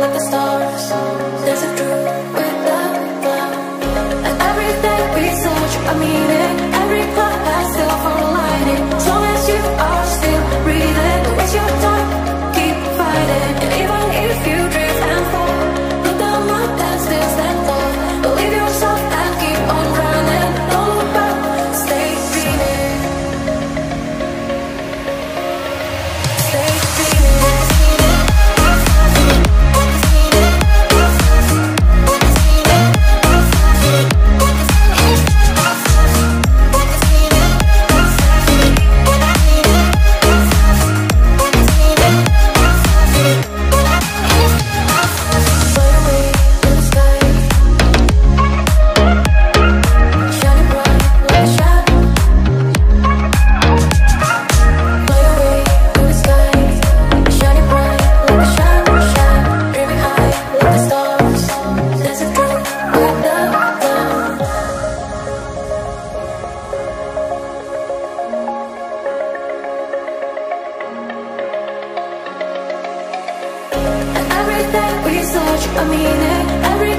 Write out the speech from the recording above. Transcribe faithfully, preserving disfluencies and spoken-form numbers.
with the stars, dancing through with the cloud. And every day we search a meaning, every cloud has still for lighting. As long as you are still breathing, don't waste your time, keep fighting. And even if you drift and fall, look down, up and still stand tall. Believe yourself and keep on running. Don't look back, stay dreaming. Stay dreaming. A meaning, every